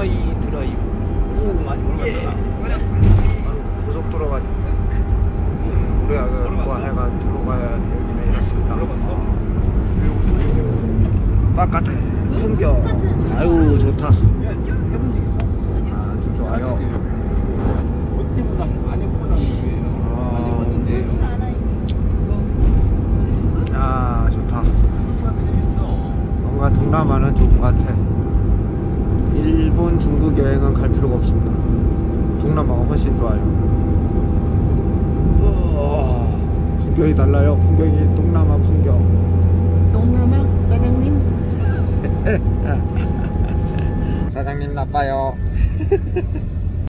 후다이 드라이브. 오, 많이 올랐잖아. 고속도로가 우리가 그 하여간 도로가 여기는 이렇습니다. 바깥에 풍경 아유 좋다. 아주 좋아요. 그때보다 안 해보다 많이 봤는데. 아 좋다. 뭔가 동남아는 좋을 것 같아. 일본, 중국 여행은 갈 필요가 없습니다. 동남아가 훨씬 좋아요. 풍경이 달라요. 풍경이 동남아 풍경. 동남아 사장님. 사장님 나빠요.